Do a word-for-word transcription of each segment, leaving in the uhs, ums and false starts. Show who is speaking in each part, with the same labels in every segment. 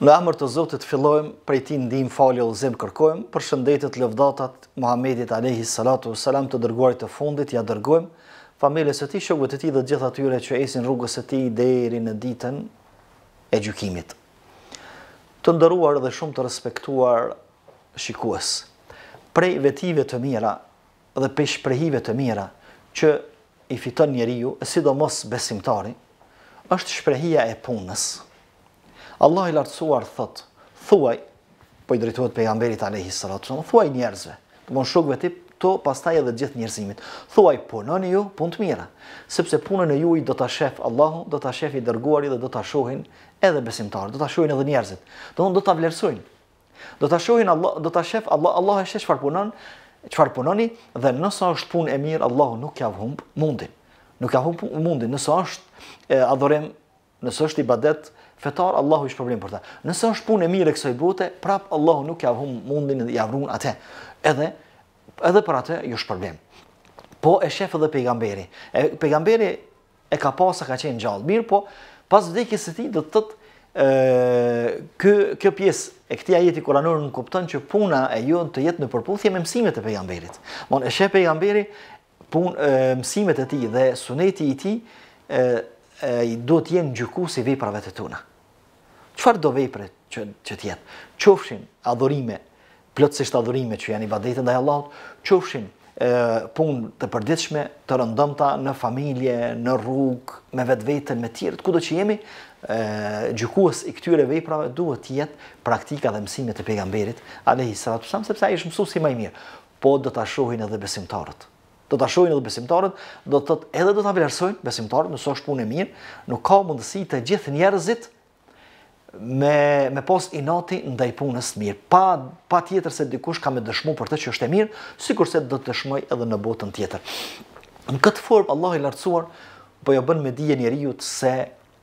Speaker 1: Në emër të Zotit fillojmë, prej Tij ndihmë, falje, udhëzim kërkojmë, përshëndetjet, lëvdatat Muhamedit alayhi salatu wassalam, të dërguarit të fundit, ja dërgojmë familjes së Tij, shokëve të Tij dhe gjithë atyre që esin rrugës së Tij deri në ditën e gjykimit. Të nderuar dhe shumë të respektuar shikues, prej vetive të mira dhe prej shprehive të mira që i fiton njeriu, sidomos besimtari, është shprehia e punës. Allah i lartësuar thot, thuaj, po i drejtohet pejgamberit alayhi salatu wasallam, thuaj njerëzve, domthonë shokëve të to, pastaj edhe gjithë njerëzimit, thuaj punoni ju punë të mira, sepse punën e juaj do ta shef Allahu, do ta shef i dërguari dhe do ta shohin edhe besimtarët, do ta shohin edhe njerëzit. Domthonë do ta vlerësojnë. Do ta shohin Allah, do ta shef Allah, Allah e sheh çfarë punon, çfarë punoni dhe nëse është punë e mirë, Allahu nuk ja humb mundin. Nuk ja humb mundin, nëse është adhurim, nëse është ibadet fetar, Allahu i shpërblen për ta. Nëse është punë e mirë e kësaj bote, prap Allahu nuk ja humb mundin dhe ja vrun atë. Edhe edhe për atë ju shpërblen. Po e shef edhe pejgamberi. E pejgamberi e ka pasur ka qenë gjallë. Mirë, po pas vdekjes së tij do të thotë ë kë kjo pjesë e këtij ajeti kuranor nuk kupton që puna e jon të jetë në përputhje me mësimet e pejgamberit. Mon e shef pejgamberi punë mësimet e tij dhe suneti i tij ë do të jenë gjykuesi veprave të tona. Çfarë do vepre që që të jetë? Qofshin adhurime, plotësisht adhurime që janë ibadete ndaj Allahut, qofshin punë të përditshme, të rëndomta në familje, në rrugë, me vetveten, me tjerët, kudo që jemi, gjykues i këtyre veprave duhet të jetë praktika dhe mësimet e pejgamberit alayhi salatu wasallam, sepse ai është mësuesi më i mirë. Po do ta shohin edhe besimtarët. Do ta shohin edhe besimtarët, do të thotë edhe do ta vlerësojnë besimtarët, nëse është punë e mirë, nuk ka mundësi të gjithë njerëzit me me pas inati ndaj punës së mirë. Pa pa tjetër se dikush ka me dëshmu për të që është e mirë, sikurse do të dëshmoj edhe në botën tjetër. Në këtë formë Allah i lartësuar po ja bën me dije njeriu se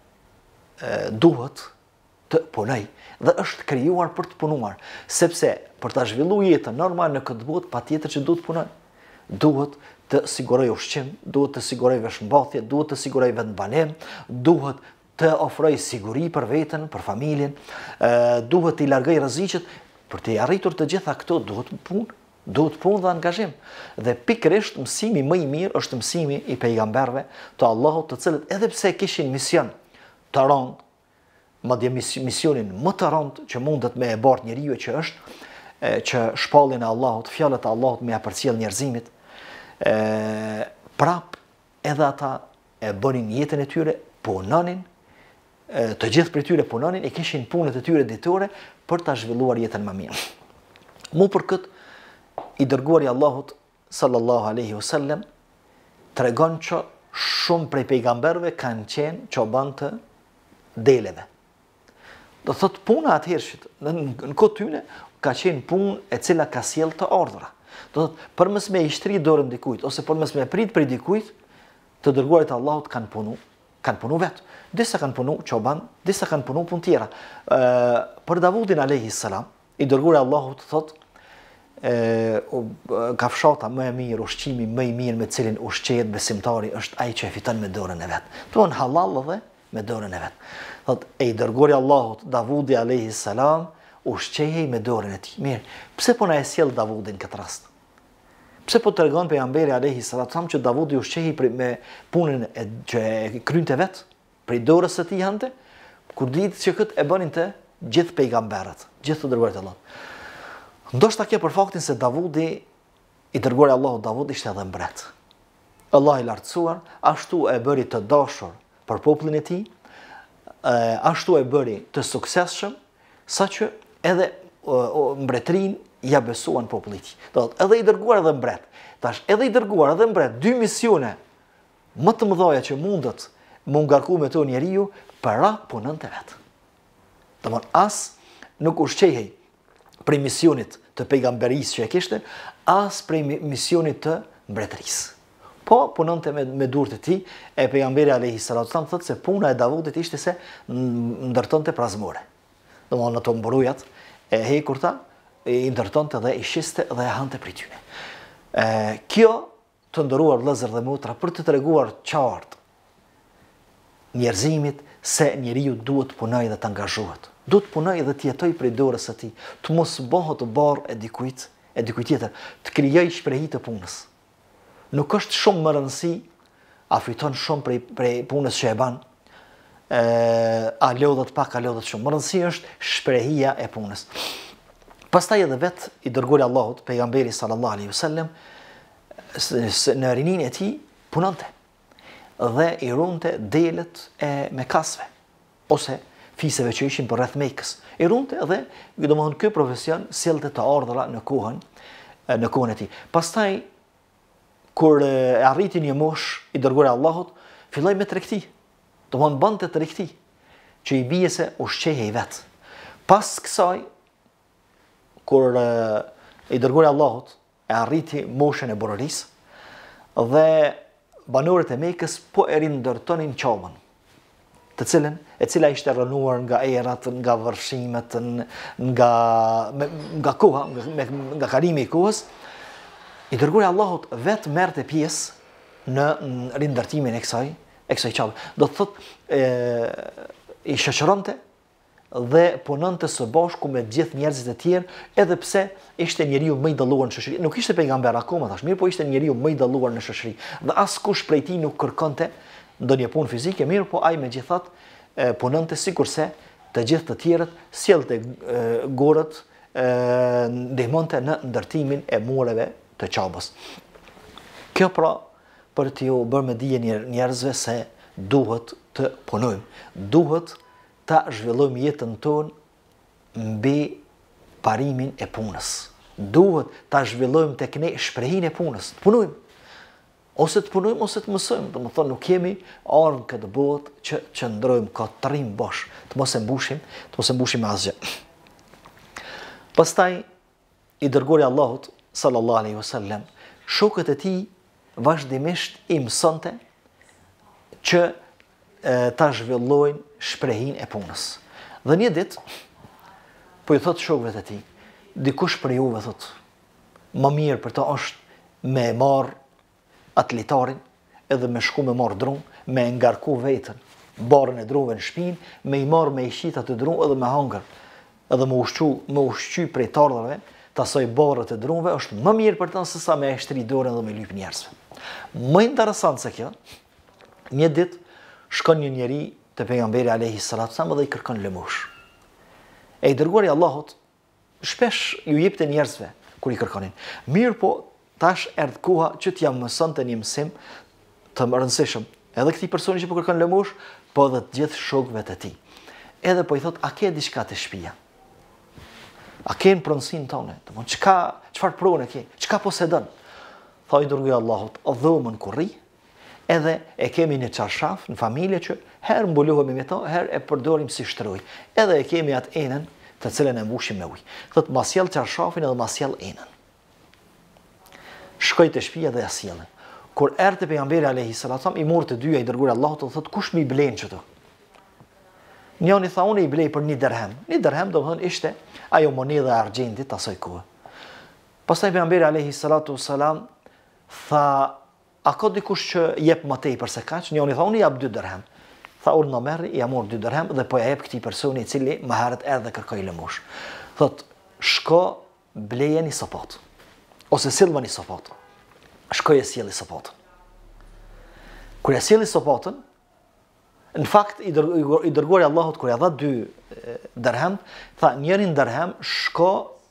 Speaker 1: e, duhet të punoj dhe është krijuar për të punuar, sepse për ta zhvilluar jetën normal në këtë botë patjetër që duhet të punoj. Duhet të siguroj ushqim, duhet të siguroj veshmbathje, duhet të siguroj vendbanim, duhet të ofroj siguri për veten, për familjen, duhet të i largoj rreziqet, për të arritur të gjitha këto duhet punë, duhet punë dhe angazhim. Dhe pikërisht mësimi më i mirë është mësimi i pejgamberëve të Allahut, të cilët edhe pse kishin mision të rëndë, madje misionin më të rëndë që mundet me e bart njeriu që është, që shpalljen e Allahut, fjalët e Allahut me ia përcjell njerëzimit, prap edhe ata e bënin jetën e tyre, punonin, të gjithë prej tyre punonin, e kishin punët e tyre ditore për ta zhvilluar jetën më mirë. Mu për këtë i dërguari Allahut sallallahu alaihi wasallam tregon që shumë prej pejgamberëve kanë qenë çoban të deleve. Do thotë puna atëhershit në, në kohë tyne ka qenë punë e cila ka sjell të ardhura. Do thotë përmes me i shtri dorën dikujt ose përmes me prit për dikujt, të dërguarit e Allahut kanë punu, kanë punu vetë. Disa kanë punu çoban, disa kanë punu punë tjera. Ë për Davudin alayhi salam, i dërguari Allahut thotë ë kafshata më e mirë, ushqimi më i mirë me cilin ushqehet besimtari është ai që e fiton me dorën e vet. Tuan halal dhe me dorën e vet. Thotë e i dërguari Allahut Davudi alayhi salam ushqehej me dorën e tij. Mirë, pse po na e sjell Davudin këtë rast? Pse po tregon pejgamberi alayhi salatu wasallam që Davudi ushqehej me punën e që e krynte vet, prej dorës së tij hante, kur ditë që këtë e bënin të gjithë pejgamberët, gjithë të dërguarit e Allahut. Ndoshta kjo për faktin se Davudi, i dërguari Allahut Davud ishte edhe mbret. Allah i lartësuar ashtu e bëri të dashur për popullin e tij, ashtu e bëri të suksesshëm, saqë edhe mbretërin ja besuan popullit. Do të edhe i dërguar edhe mbret. Tash edhe i dërguar edhe mbret, dy misione më të mëdha që mundet më ngarku me to njeriu, para punën të vet. Domthon as nuk ushqehej prej misionit të pejgamberisë që e kishte, as prej misionit të mbretërisë. Po punonte me, me durët e tij, e pejgamberi alayhi salatu wasallam thotë se puna e Davudit ishte se ndërtonte prazmore. Domthon ato mbrujat e hekurta i ndërtonte dhe i shiste dhe e hante prej tyre. E, kjo të ndëruar vëllezër dhe motra për të treguar qartë njerëzimit se njeriu duhet të punojë dhe të angazhohet. do të punoj dhe të jetoj prej dorës së tij, të mos bëhet barr e dikujt, e dikujt tjetër, të krijoj shprehi të punës. Nuk është shumë më rëndësi a fiton shumë prej prej punës që e bën, a lodhet pak, a lodhet shumë. Më rëndësi është shprehia e punës. Pastaj edhe vet i dërguari Allahut, pejgamberi sallallahu alaihi wasallam, në rinin e tij punonte dhe i runte delet e Mekasve ose fiseve që ishin për rreth Mekës. I runte dhe domethënë ky profesion sillte të ardhura në kohën në kohën e tij. Pastaj kur e arriti një moshë i dërguari Allahut, filloi me tregti. Domethënë bante tregti që i bie se ushqehej i vet. Pas kësaj kur i dërguari Allahut e arriti moshën e burërisë dhe banorët e Mekës po e rindërtonin Qabën, të cilën e cila ishte rënuar nga erat, nga vërshimet, nga nga koha, nga, nga kalimi i kohës. I dërguari Allahut vetë merrte pjesë në rindërtimin e kësaj e kësaj Qabe. Do të thotë e, i shoqëronte dhe punonte së bashku me gjithë njerëzit e tjerë, edhe pse ishte njeriu më i dalluar në shoqëri. Nuk ishte pejgamber akoma tash, mirë, po ishte njeriu më i dalluar në shoqëri. Dhe askush prej tij nuk kërkonte ndonjë punë fizike, mirë, po ai megjithatë punonte sikurse të gjithë të tjerët, sjellte gorët, ndihmonte në ndërtimin e mureve të Qabës. Kjo pra për t'ju bërë me dije njerëzve se duhet të punojmë, duhet ta zhvillojmë jetën tonë mbi parimin e punës. Duhet ta zhvillojmë tek ne shprehinë e punës. Të punojmë. Ose të punojmë ose të mësojmë. Do të thonë nuk kemi ardhur këtë botë që qëndrojmë ka trim bosh, të mos e mbushim, të mos e mbushim me asgjë. Pastaj i dërguari Allahut sallallahu alaihi wasallam, shokët e tij vazhdimisht i mësonte që ta zhvillojnë shprehinë e punës. Dhe një ditë po i thot shokëve të tij, dikush për juve thot, më mirë për ta është me marr atletarin edhe me shku me marr drum, me ngarku vetën, barën e drumve në shtëpinë, me i marr me i qita të drum edhe me hangër, edhe me ushqy, me ushqy prej tardhave, të asaj barët e drumve, është më mirë për ta se sa me e shtri dorën dhe me lyp njerëzve. Më interesant se kjo, një ditë shkon një njeri te pejgamberi alayhi salatu wasallam dhe i kërkon lëmosh. E i dërguari Allahut shpesh ju jepte njerëzve kur i kërkonin. Mirë, po tash erdh koha që t'ja mësonte një mësim të rëndësishëm, edhe këtij personi që po kërkon lëmosh, po edhe të gjithë shokëve të tij. Edhe po i thot, a ke diçka të shtëpia? A ke në pronësinë tonë? Domthon çka, çfarë provën e ke? Çka posedon? Tha i dërguari Allahut, dhomën ku rri, edhe e kemi një çarshaf në familje që herë mbulohemi me to, herë e përdorim si shtroj. Edhe e kemi atë enën të cilën e mbushim me ujë. Thot, ma sjell çarshafin edhe ma sjell enën. Shkoi te shtëpia dhe ja sjellën. Kur erdhi pejgamberi alayhi salatu wasallam, i morë të dyja i dërguari Allahut dhe thot, kush më i blen çto? Njëri tha, unë i blej për një dirhem. Një dirhem do të thonë ishte ajo monedha e argjendit asaj kohe. Pastaj pejgamberi alayhi salatu wasalam tha, a ka dikush që jep më tepër se kaq? Njëri tha, unë jap dy dirhem. Tha, unë më merr, ja mor dy dirhem dhe po ja jep këtij personi i cili më herët erdhi dhe kërkoi lëmosh. Thot, shko blejeni sapat. Ose sillvani sapat. Shkoi e sjelli sapatën. Kur e sjelli sapatën, në fakt, i dërguari Allahut, kur ja dha dy dirhem, tha, njërin dirhem shko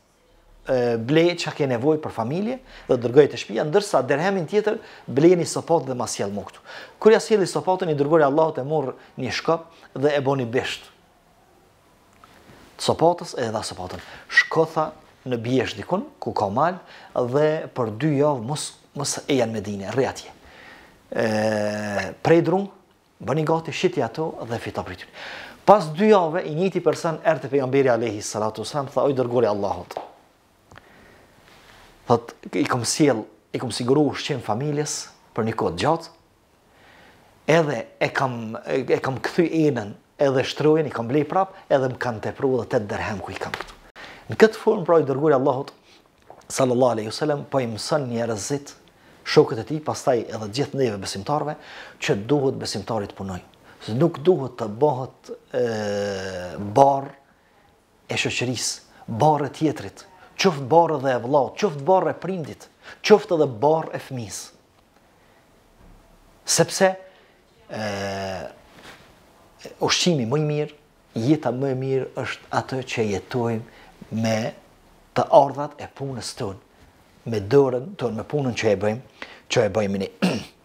Speaker 1: blej që ke nevojë për familje dhe dërgoj të shtëpia, ndërsa dirhemin tjetër blejeni sapatë dhe ma sjell mu këtu. Kur ja sjelli sapatën, i dërguari Allahut e morr një shkop dhe e boni bisht të sapatës e dha sapatën. Shko, tha, në bjesh dikun, ku ka mal, dhe për dy javë mos, mos e janë Medine, rri atje. Prej drum, bëni gati, shiti ato dhe fita prej tyre. Pas dy javë, i njëjti person erdhi te pejgamberi alayhi salatu wasallam, tha, o i dërguari Allahut. Thot, i kom sjell, i kom siguru ushqim familjes për një kohë gjatë, edhe e kam, e kam kthy enën edhe shtrojen, i kam blej prap, edhe më kanë tepru dhe tetë dirhem ku i kam këtu. Në këtë formë, pra i dërguari Allahut sallallahu alaihi wasallam po i mëson njerëzit, shokët e tij, pastaj edhe gjithë neve besimtarve, që duhet besimtarit punoj. Se nuk duhet të bëhet barr shoqërisë, barë tjetrit, qoftë barë dhe e vllaut, qoftë barë e prindit, qoftë edhe barë e fëmisë. Sepse e, ushqimi më i mirë, jeta më e mirë është atë që jetojmë me të ardhat e punës tonë, me dorën tonë, me punën që e bëjmë, që e bëjmë ne.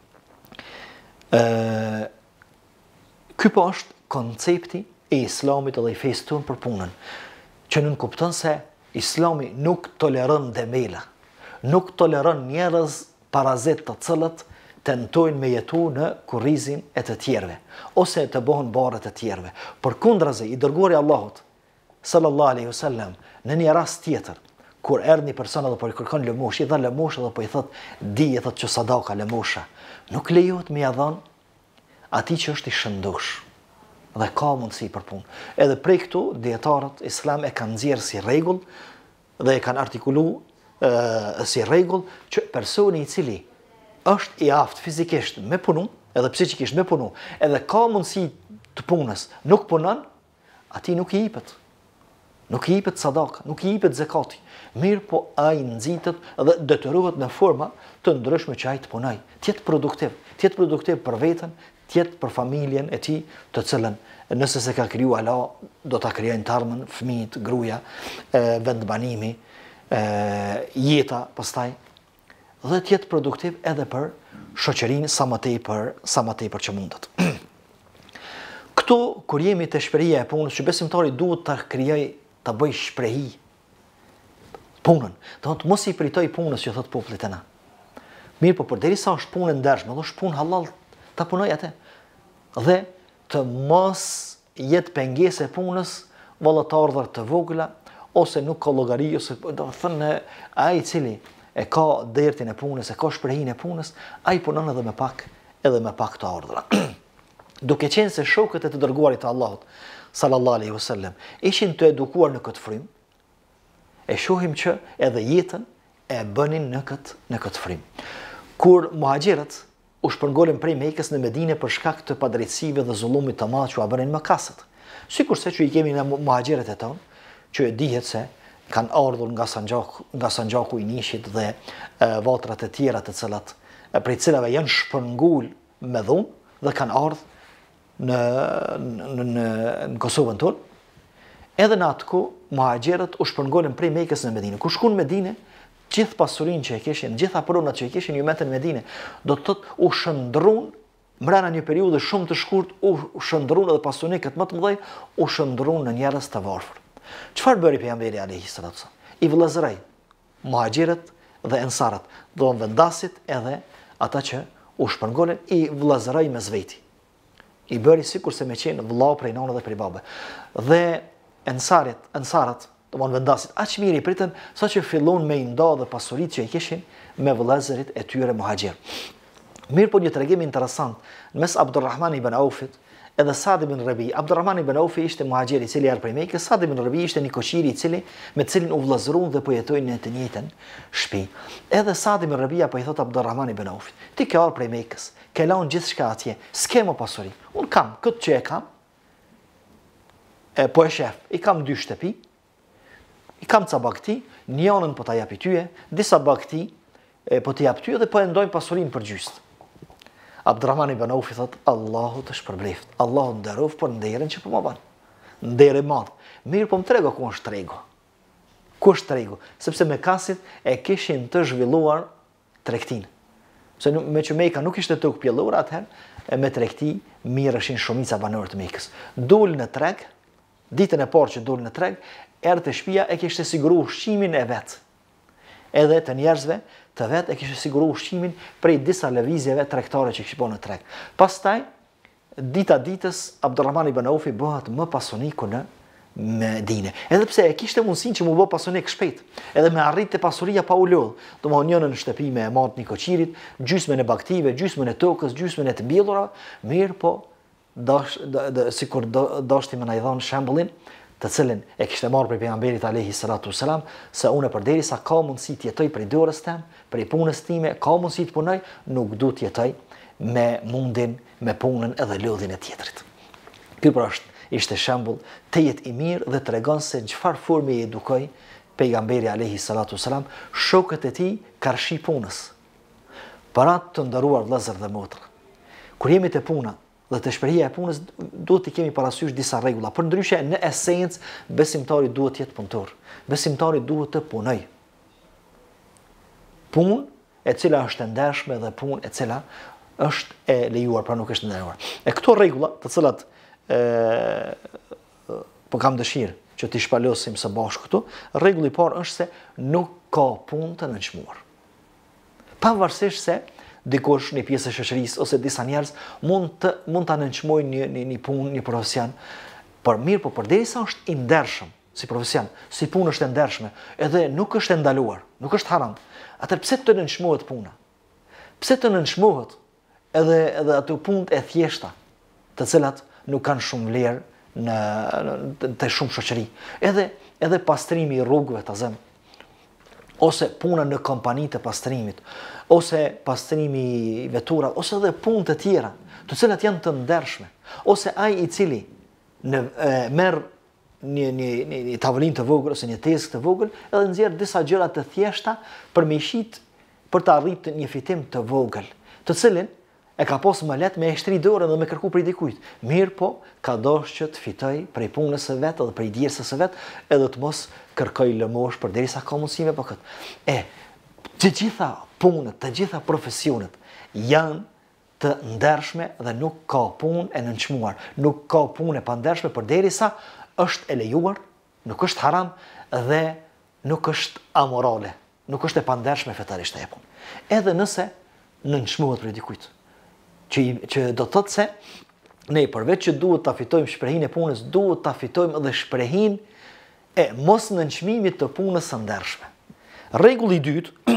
Speaker 1: Ky po është koncepti e Islamit edhe i fesë tonë për punën, që nën kupton se Islami nuk toleron demela, nuk toleron njerëz parazit të cilët tentojnë me jetu në kurrizin e të tjerve, ose të bëhen barët të tjerve. Përkundrazi, i dërguari Allahut, sallallahu alaihi wasallam, në një rast tjetër, kur erdhi një person edhe po i kërkon lëmosh, i dha lëmosh edhe po i thot, di e thot që sadaka lëmosha, nuk lejohet me ia dhënë atij që është i shëndosh. Dhe ka mundësi për punë. Edhe prej këtu, dietarët islam e kanë nxjerrë si rregull dhe e kanë artikuluar si rregull që personi i cili është i aftë fizikisht me punu, edhe psikikisht me punu, edhe ka mundësi të punës, nuk punon, atij nuk i jepet. Nuk i jepet sadaka, nuk i jepet zakati. Mirë po ai nxitet dhe detyrohet në forma të ndryshme që ai të punoj, të jetë produktiv, të jetë produktiv për veten, të jetë për familjen e tij, të cilën nëse se ka kriju Allah, do ta krijojnë të ardhmen, fëmijët, gruaja, vendbanimi, jeta pastaj, dhe të jetë produktiv edhe për shoqërinë sa më tepër, sa më tepër që mundet. Këtu kur jemi te shprehja e punës, që besimtari duhet ta krijojë, ta bëj shprehi punën. Do të mos i pritoj punës që thot popullit e na. Mirë, po përderisa është punë ndershme, do është punë halal, ta punoj atë. Dhe të mos jetë pengesë e punës, valla të ardhur të vogla, ose nuk ka llogari, ose do të thënë ai i cili e ka dertin e punës, e ka shprehinë e punës, ai punon edhe me pak, edhe me pak të ardhura. Duke qenë se shokët e të dërguarit të Allahut, sallallahu alaihi wasallam, ishin të edukuar në këtë frym, e shohim që edhe jetën e bënin në këtë në këtë frym. Kur muhaxhirët u shpërngolën prej Mekës në Medinë për shkak të padrejtësive dhe zullumit të madh që u bënin Makasët. Sikurse që i kemi në muhaxhirët e tonë, që e dihet se kanë ardhur nga Sanxhaku, nga Sanxhaku i Nishit dhe e, vatrat e tjera të cilat prej cilave janë shpërngul me dhunë dhe kanë ardhur në në në, në Kosovën tonë. Edhe në atë kohë muhaxhirët u shpërngolën prej Mekës në Medinë. Kur shkuan në Medinë, gjithë pasurinë që e kishin, gjitha pronat që e kishin ju metën në Medinë, do të thotë u shndrun mbrana një periudhë shumë të shkurtë, u shndrun edhe pasurinë këtë më të mëdhej, u shndrun në njerëz të varfër. Çfarë bëri pejgamberi alayhi salatu sallam? I vëllazëroi muhaxhirët dhe ensarët, do të vendasit edhe ata që u shpërngolën, i vëllazëroi mes veti. I bëri sikurse me qenë vëllau prej nënës dhe prej babë. Dhe ensarit, ensarat, do të vendasit aq mirë i pritën sa që fillon me i nda dhe pasuritë që i kishin me vëllezërit e tyre muhaxhir. Mirë po një tregim interesant mes Abdurrahman ibn Aufit edhe Sa'd ibn Rabi. Abdurrahman ibn Aufi ishte muhaxhir i cili erdhi prej Mekës, Sa'd ibn Rabi ishte një koqiri i cili me të cilin u vëllazëruan dhe po jetojnë në të njëjtën shtëpi. Edhe Sa'd ibn Rabi apo i thot Abdurrahman ibn Aufit, ti ke ardhur prej Mekës, ke lanë gjithçka atje, s'ke më pasuri. Un kam këtë që e kam. E po e shef, i kam dy shtëpi, i kam ca bagti, njënën po ta jap i tyje, disa bagti e po t'i jap tyje dhe po e ndojmë pasurinë për gjysmë. Abdurrahman ibn Aufi thot, Allahu të shpërbleft, Allahu nderof për nderën që po më bën. Nderë e madh. Mirë po më trego ku është tregu. Ku është tregu? Sepse Mekasit e kishin të zhvilluar tregtinë. Se me që Meka nuk ishte tokë pjellore atëherë, e me tregti mirëshin shumica banorë të Mekës. Dul në treg, ditën e parë që dul në treg, erdhi te shtëpia e kishte siguruar ushqimin e vet. Edhe të njerëzve të vet e kishte siguruar ushqimin prej disa lëvizjeve tregtare që kishin bën në treg. Pastaj dita ditës Abdurrahman ibn Aufi bëhet më pasoniku në Medinë. Edhe pse e kishte mundësinë që mu bë pasonik shpejt, edhe me arritë pasuria pa u lodh. Domthonë njënën në shtëpi me e marrë një koqirit, gjysmën e baktive, gjysmën e tokës, gjysmën e të mbjellura, mirë po dash sikur dashti më na i dhon shembullin të cilin e kishte marrë prej pejgamberit alayhi salatu wasalam, se unë përderisa ka mundësi të jetoj prej dorës tem, prej punës time, ka mundësi të punoj, nuk duhet të jetoj me mundin, me punën edhe lodhin e tjetrit. Ky pra është ishte shembull të jetë i mirë dhe tregon se në çfarë forme i edukoi pejgamberi alayhi salatu wasalam shokët e tij karshi punës. Para të nderuar vëllezër dhe motra, kur jemi te puna dhe te shprehja e punës, duhet të kemi parasysh disa rregulla. Përndryshe, në esencë, besimtari duhet të jetë punëtor. Besimtari duhet të punojë. Punë e cila është e ndershme dhe punë e cila është e lejuar, pra nuk është ndaluar. E këto rregulla, të cilat e, po kam dëshirë që t'i shpalosim së bashku këtu, rregulli i parë është se nuk ka punë të nënçmuar. Pavarësisht se dikush në pjesë e shoqërisë ose disa njerëz mund të mund ta nënçmojnë një, një, një punë, një profesion, por mirë, po përderisa është i ndershëm si profesion, si punë është e ndershme, edhe nuk është e ndaluar, nuk është haram. Atëherë pse të nënçmohet puna? Pse të nënçmohet edhe edhe ato punë e thjeshta, të cilat nuk kanë shumë vlerë në të shumë shoqëri. Edhe edhe pastrimi i rrugëve ta zëm, ose puna në kompani të pastrimit, ose pastrimi i veturave, ose edhe punë të tjera, të cilat janë të ndershme, ose ai i cili në merr një një një, një tavolinë të vogël ose një tezë të vogël, edhe nxjerr disa gjëra të thjeshta për me shit për të arritur një fitim të vogël, të cilin e ka pas më lehtë me e shtri dorën dhe me kërku prej dikujt. Mirë po, ka dashur që të fitoj prej punës së vet edhe prej dijesës së vet, edhe të mos kërkoj lëmosh përderisa ka mundësi me këtë. E, të gjitha punët, të gjitha profesionet janë të ndershme dhe nuk ka punë e nënçmuar, nuk ka punë e pandershme përderisa është e lejuar, nuk është haram dhe nuk është amorale, nuk është e pandershme fetarisht e punë. Edhe nëse nënçmohet prej dikujt. Që, që do të thotë se ne përveç që duhet ta fitojmë shprehinë e punës, duhet ta fitojmë edhe shprehinë e mos nënçmimit të punës së ndershme. Rregulli i dytë,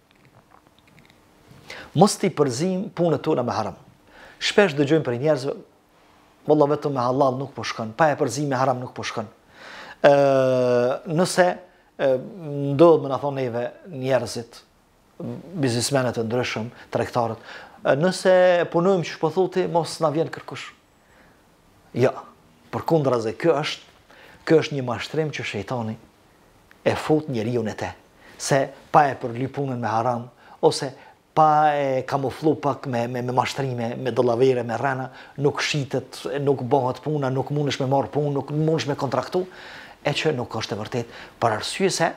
Speaker 1: mos t'i përzim punët tona me haram. Shpesh dëgjojmë për njerëzve, valla vetëm me halal nuk po shkon, pa e përzim me haram nuk po shkon. Ë, nëse ndodh më na thonë neve njerëzit, biznesmenët e ndryshëm, tregtarët, nëse punojmë që shpo thotë, mos na vjen kërkush. Ja, përkundrazi, kjo është, kjo është një mashtrim që shejtani e fut njeriu në te. Se pa e përly punën me haram, ose pa e kamuflu pak me, me, me mashtrime, me dollavere, me rrena, nuk shitet, nuk bëhet puna, nuk mundesh me marr punë, nuk mundesh me kontraktu, e që nuk është e vërtet, për arsye se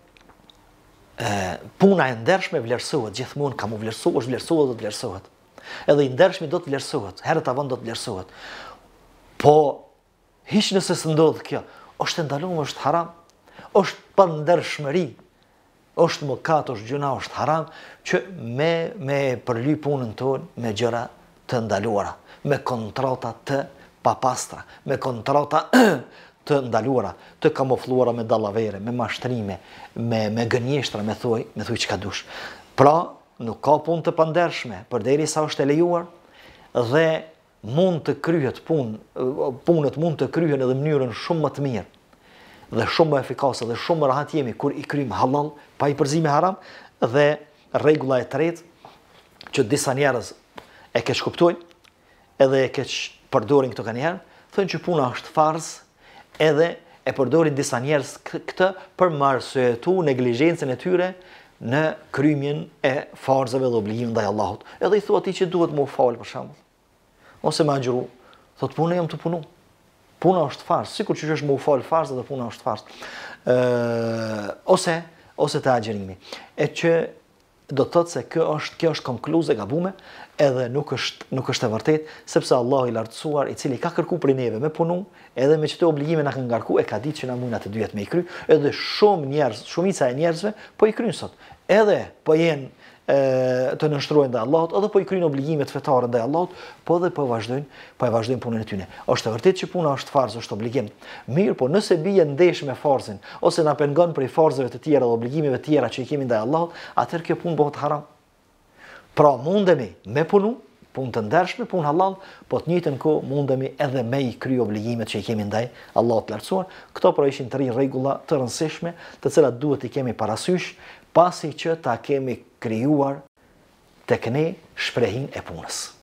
Speaker 1: e, puna e ndershme vlerësohet, gjithmonë ka mu vlerësohet, është vlerësohet dhe të vlerësohet. Edhe i ndershmi do të vlerësohet, herët avon do të vlerësohet. Po, hiç nëse së ndodhë kjo, është e ndaluar, është haram, është pa ndershmëri, është mëkat, është gjuna, është haram, që me, me përly punën tonë me gjëra të ndaluara, me kontrata të papastra, me kontrata të ndaluara, të kamufluara me dallavere, me mashtrime, me, me gënjeshtra, me thuj, me thuj çka dush. Pra, nuk ka punë të pandershme, përderisa është e lejuar, dhe mund të kryhet punë, punët mund të kryhen edhe në mënyrën shumë më të mirë, dhe shumë më efikase dhe shumë më rahat jemi kur i kryjmë halal, pa i përzime haram, dhe rregulla e tretë që disa njerëz e keq kuptojnë, edhe e keq përdorin këto kanjherë, thonë që puna është farz, edhe e përdorin disa njerëz këtë për më arsyetu neglizhencën e tyre në krymjen e farzave dhe obligimeve ndaj Allahut. Edhe i thua atij që duhet më u fal për shembull. Ose më agjëru, thotë punë jam të punu. Puna është farz, sikur që është më u fal farz dhe puna është farz. Ë ose ose të agjërimi. E që do të thotë se kjo është kjo është konkluze gabume, edhe nuk është nuk është e vërtetë, sepse Allahu i lartësuar, i cili ka kërkuar prej neve me punu, edhe me çdo obligime na ka ngarku, e ka ditë që na mund atë dyjet me i kry, edhe shumë njerëz, shumica e njerëzve po i kryjnë sot. Edhe po jenë të nënshtruajnë ndaj Allahut, edhe po i kryjnë obligimet fetare ndaj Allahut, po edhe po vazhdojnë, po e vazhdojnë punën e tyre. Është e vërtetë që puna është farz, është obligim. Mirë, po nëse bie ndesh me farzin, ose na pengon prej farzave të tjera dhe obligimeve të tjera që i kemi ndaj Allahut, atëherë kjo punë bëhet haram. Pra mundemi me punu, punë të ndershme, punë halal, po të njëjtën kohë mundemi edhe me i kry obligimet që i kemi ndaj Allahut të lartësuar. Këto pra ishin tre rregulla të rëndësishme, të cilat duhet i kemi parasysh pasi që ta kemi krijuar tek ne shprehinë e punës.